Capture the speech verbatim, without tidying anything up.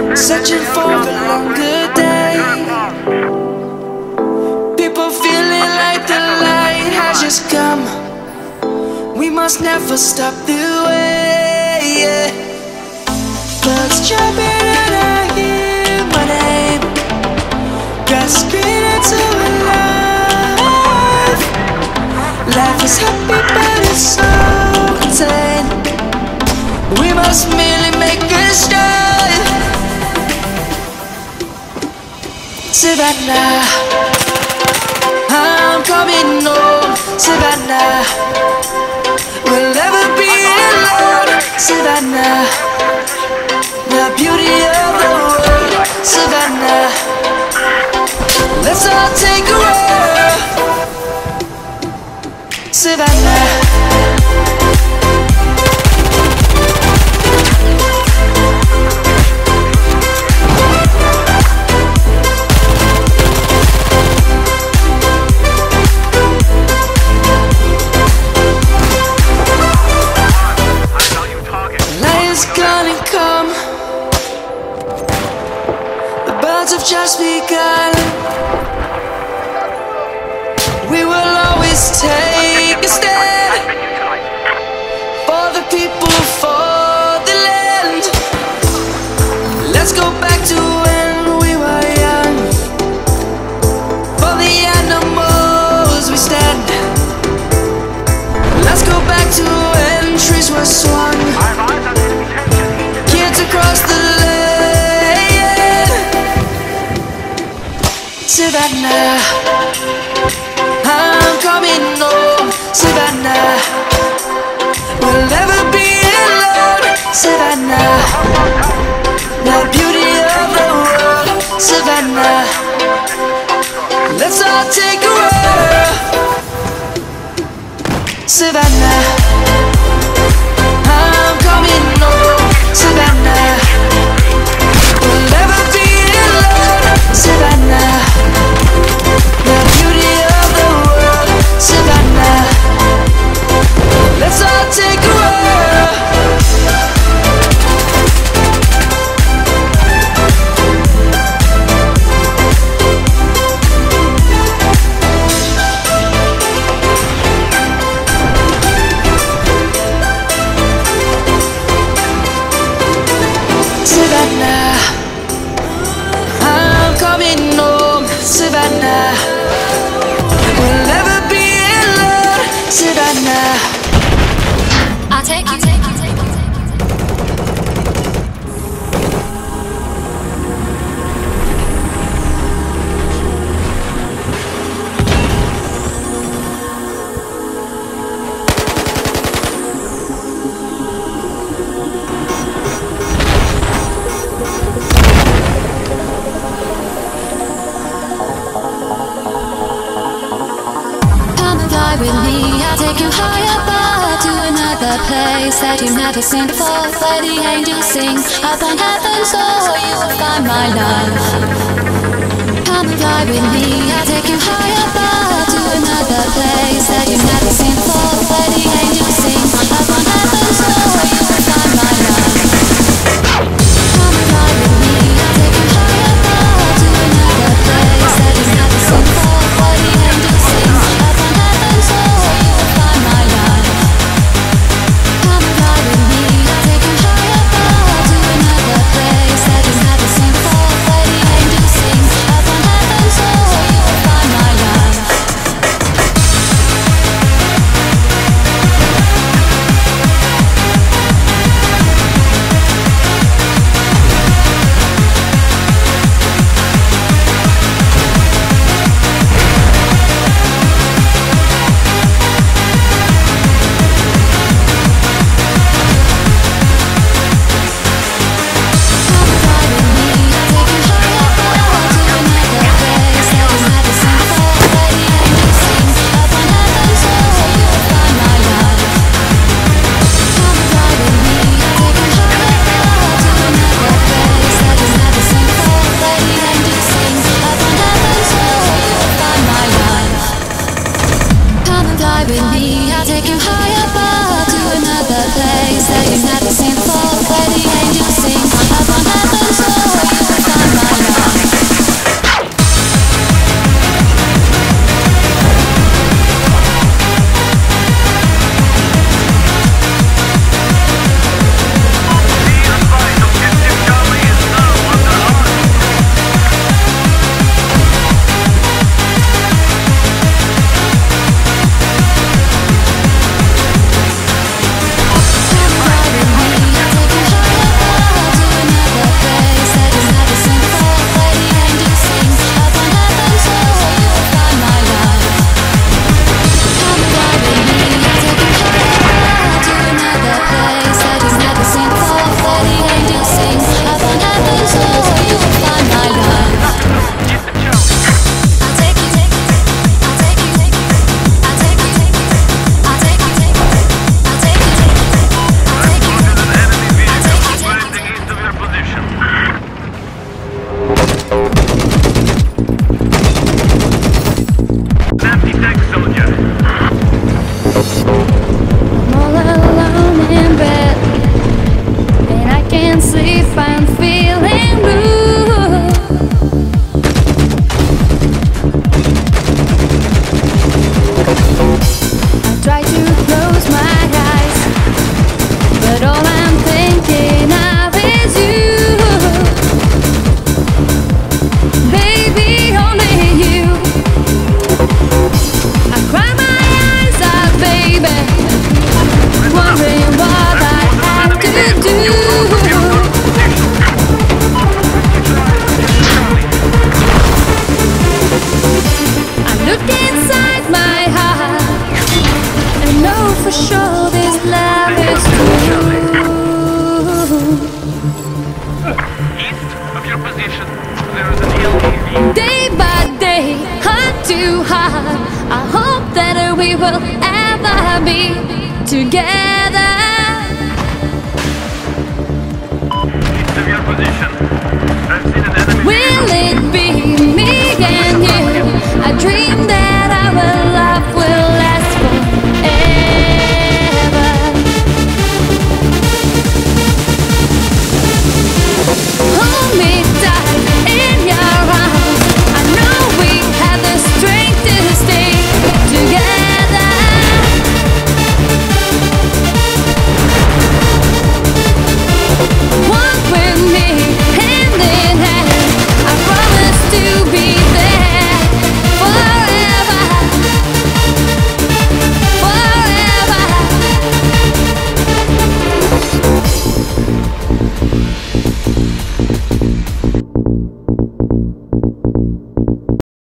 searching for a longer day. People feeling like the light has just come. We must never stop the way, yeah. Birds jumping and I hear my name, gasping into a life. Life is happy but it's so contained. We must merely make a start. Savannah, I'm coming home. Savannah, we'll never be alone. Savannah, the beauty of the world. Savannah, let's all take a walk. Savannah. Have just begun. We will always take a stand for the people, for the land. Let's go back to when we were young. For the animals we stand. Let's go back to when trees were swung, kids across the land. Savannah, I'm coming home. Savannah, we'll never be alone. Savannah, the beauty of the world. Savannah, let's all take a walk. Savannah, I'm coming home. Savannah, we'll never be alone. Savannah, the beauty of the world. Savannah, let's all take a walk. Savannah, I'm coming home. Savannah, we'll never be alone. Savannah, I'll take you, take you, take you. With me, I'll take you higher, but to another place that you've never seen before, where the angels sing up on heaven, so you will find my love. Come and fly with me, I'll take you higher, but to another place that you've never seen before, where the angels sing up on heaven, so you will find my love. Come and fly with me, I'll take you higher, but to another place that you've never seen before, where the angels sing up on heaven, so you will find my love. Come and fly with me, I'll take you higher, but to another place that you've never seen before, where the angels sing up on heaven, so you will find my love. I'm all alone in bed, and I can't sleep, I'm feeling blue. I try to close my eyes, but all I'm thinking of is you. Baby, only you. I cry my eyes out, baby, wondering what I have to do. I look inside my heart and know for sure this love is true. East of your position, there is an L T V. Day by day, heart to heart, I hope that we will ever be together. East of your position, I've seen an enemy. Will it be me and you? I dream that our love will last forever. Hold me tight in your arms, I know we have the strength to stay together. Walk with me